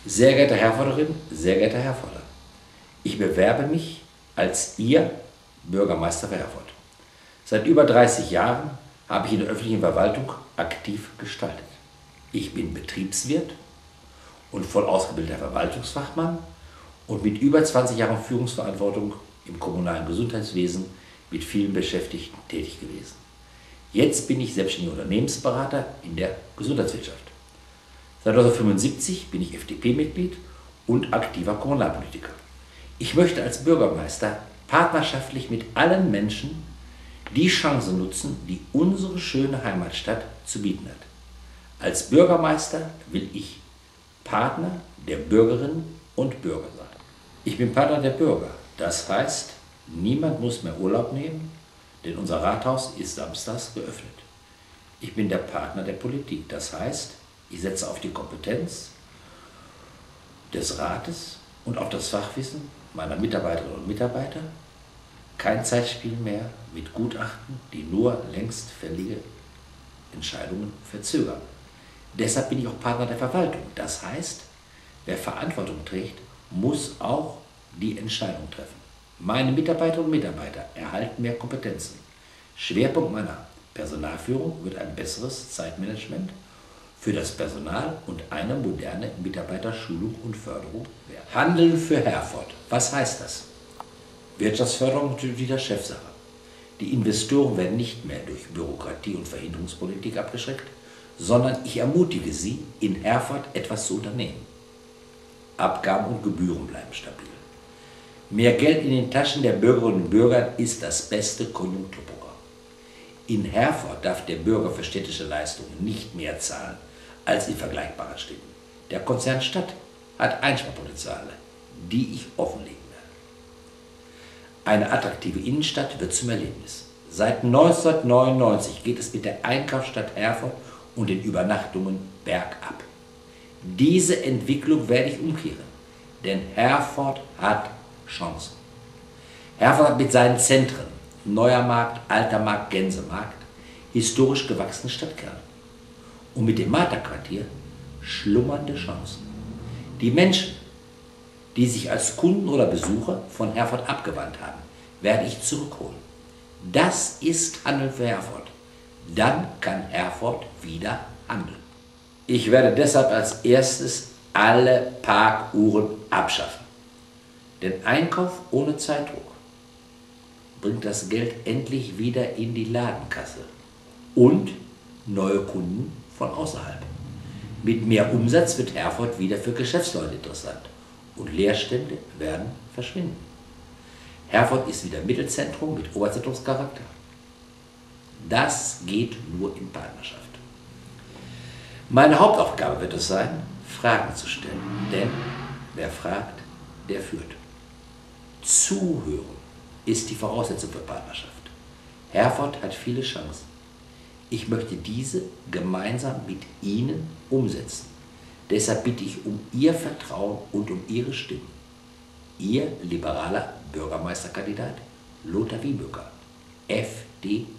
Sehr geehrte Herforderin, sehr geehrter Herforder, ich bewerbe mich als Ihr Bürgermeister für Herford. Seit über 30 Jahren habe ich in der öffentlichen Verwaltung aktiv gestaltet. Ich bin Betriebswirt und voll ausgebildeter Verwaltungsfachmann und mit über 20 Jahren Führungsverantwortung im kommunalen Gesundheitswesen mit vielen Beschäftigten tätig gewesen. Jetzt bin ich selbstständiger Unternehmensberater in der Gesundheitswirtschaft. Seit 1975 bin ich FDP-Mitglied und aktiver Kommunalpolitiker. Ich möchte als Bürgermeister partnerschaftlich mit allen Menschen die Chancen nutzen, die unsere schöne Heimatstadt zu bieten hat. Als Bürgermeister will ich Partner der Bürgerinnen und Bürger sein. Ich bin Partner der Bürger. Das heißt, niemand muss mehr Urlaub nehmen, denn unser Rathaus ist samstags geöffnet. Ich bin der Partner der Politik. Das heißt, ich setze auf die Kompetenz des Rates und auf das Fachwissen meiner Mitarbeiterinnen und Mitarbeiter. Kein Zeitspiel mehr mit Gutachten, die nur längst fällige Entscheidungen verzögern. Deshalb bin ich auch Partner der Verwaltung. Das heißt, wer Verantwortung trägt, muss auch die Entscheidung treffen. Meine Mitarbeiterinnen und Mitarbeiter erhalten mehr Kompetenzen. Schwerpunkt meiner Personalführung wird ein besseres Zeitmanagement für das Personal und eine moderne Mitarbeiterschulung und Förderung werden. Handeln für Herford. Was heißt das? Wirtschaftsförderung natürlich wieder Chefsache. Die Investoren werden nicht mehr durch Bürokratie und Verhinderungspolitik abgeschreckt, sondern ich ermutige sie, in Herford etwas zu unternehmen. Abgaben und Gebühren bleiben stabil. Mehr Geld in den Taschen der Bürgerinnen und Bürger ist das beste Konjunkturprogramm. In Herford darf der Bürger für städtische Leistungen nicht mehr zahlen als in vergleichbaren Städten. Der Konzern Stadt hat Einsparpotenziale, die ich offenlegen werde. Eine attraktive Innenstadt wird zum Erlebnis. Seit 1999 geht es mit der Einkaufsstadt Herford und den Übernachtungen bergab. Diese Entwicklung werde ich umkehren, denn Herford hat Chancen. Herford hat mit seinen Zentren, Neuer Markt, Alter Markt, Gänsemarkt, historisch gewachsene Stadtkerne. Und mit dem Marterquartier schlummernde Chancen. Die Menschen, die sich als Kunden oder Besucher von Herford abgewandt haben, werde ich zurückholen. Das ist Handeln für Herford. Dann kann Herford wieder handeln. Ich werde deshalb als erstes alle Parkuhren abschaffen. Denn Einkauf ohne Zeitdruck bringt das Geld endlich wieder in die Ladenkasse und neue Kunden von außerhalb. Mit mehr Umsatz wird Herford wieder für Geschäftsleute interessant und Leerstände werden verschwinden. Herford ist wieder Mittelzentrum mit Oberzentrumscharakter. Das geht nur in Partnerschaft. Meine Hauptaufgabe wird es sein, Fragen zu stellen, denn wer fragt, der führt. Zuhören ist die Voraussetzung für Partnerschaft. Herford hat viele Chancen. Ich möchte diese gemeinsam mit Ihnen umsetzen. Deshalb bitte ich um Ihr Vertrauen und um Ihre Stimme. Ihr liberaler Bürgermeisterkandidat Lothar Wiebucker, FDP.